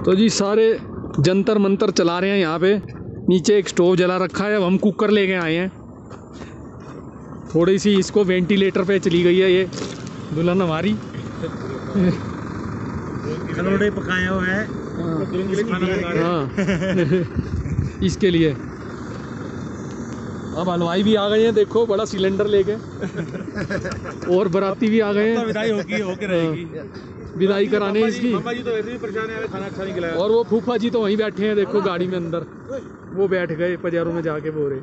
तो जी सारे जंतर मंतर चला रहे हैं यहाँ पे। नीचे एक स्टोव जला रखा है। अब हम कुकर लेके आए हैं। थोड़ी सी इसको वेंटिलेटर पे चली गई है ये दुल्हन हमारी। पकाया हुआ है। हाँ इसके लिए। अब हलवाई भी आ गए हैं, देखो बड़ा सिलेंडर लेके। और बाराती भी आ गए हैं। विदाई होके रहेगी। विदाई कराने इसकी। मामा जी तो वैसे भी परेशान है, खाना अच्छा नहीं खिलाया। और वो फूफा जी तो वहीं बैठे हैं, देखो गाड़ी में अंदर। वो बैठ गए पजारों में जाके बोरे।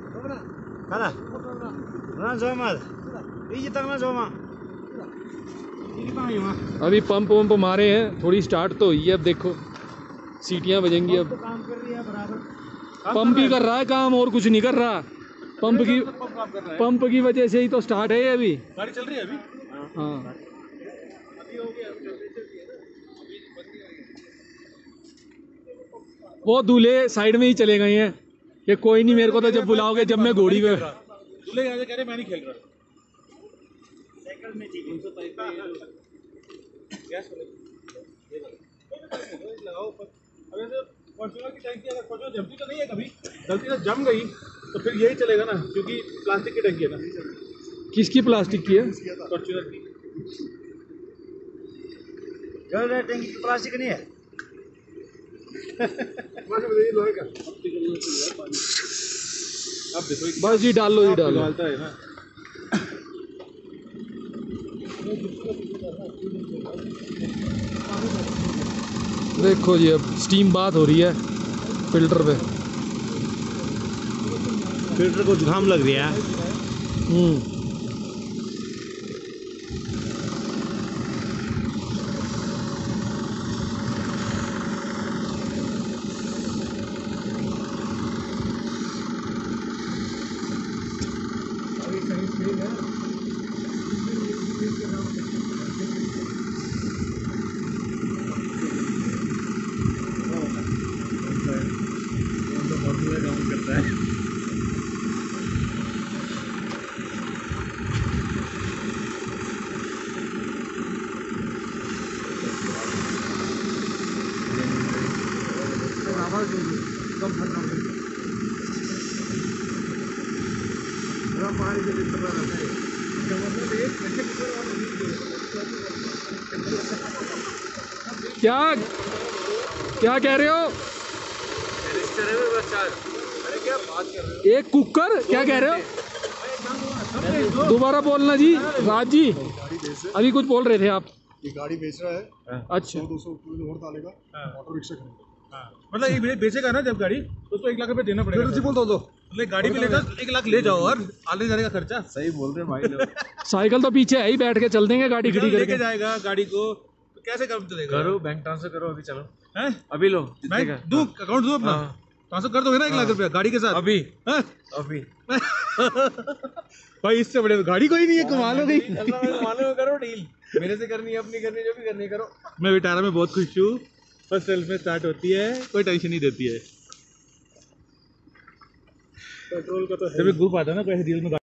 अभी पंप वंप मारे हैं, थोड़ी स्टार्ट तो हुई है। अब देखो सीटियां बजेंगी। अब पंप ही कर रहा है काम, और कुछ नहीं कर रहा। पंप की वजह से ही तो स्टार्ट है ये। अभी गाड़ी चल रही है अभी। हाँ वो दूल्हे साइड में ही चले गए हैं कि कोई नहीं, मेरे को तो जब बुलाओगे, जब मैं घोड़ी में। दूल्हे आगे कह रहे मैं नहीं खेल रहा। साइकिल में चाहिए लगाओ ऊपर। अब ऐसे फॉर्च्यूनर की टैंकी अगर फॉर्च्यूनर जमती तो नहीं है, कभी गलती से जम गई तो फिर यही चलेगा ना, क्योंकि प्लास्टिक की टैंकी है ना। किसकी प्लास्टिक की है? फॉर्च्यूनर की। टैंकी की प्लास्टिक नहीं है। अब देखो बस जी डाल लो, जी डाल लो। डालता है ना। देखो जी अब स्टीम बात हो रही है फिल्टर पे। फिल्टर को जुकाम लग रहा है। करता है। क्या क्या कह रहे हो? एक कुकर क्या कह रहे हो? दोबारा बोलना जी। राज जी अभी कुछ बोल रहे थे आप। ये गाड़ी बेच रहा है। अच्छा 200 और डालेगा। ऑटो रिक्शा खरीदेगा। मतलब ये बेचेगा ना जब गाड़ी, तो उसको 1 लाख रुपए देना पड़ेगा। बोल दो मतलब गाड़ी भी लेता 1 लाख ले जाओ और आने जाने का खर्चा। सही बोल रहे भाई लोग। साइकिल तो पीछे है ही, बैठ के चल देंगे गाड़ी खड़ी लेके करके। जाएगा गाड़ी को, तो कैसे काम चलेगा? करो बैंक ट्रांसफर करो अभी, चलो हैं? अभी लो। मैं दूं अकाउंट दूं अपना, ट्रांसफर कर दोगे ना 1 लाख रुपया गाड़ी के साथ अभी हैं? अभी भाई इससे बड़े तो गाड़ी कोई नहीं है। कमाल हो गई। मालूम करो डील, मेरे से करनी है, अपनी करनी है, जो भी करनी है करो। मैं विटारा में बहुत खुश हूँ। फर्स्ट सेल्फ में स्टार्ट होती है, कोई टेंशन नहीं देती है। पेट्रोल का तो जब एक ग्रुप आता है ना, कोई डील में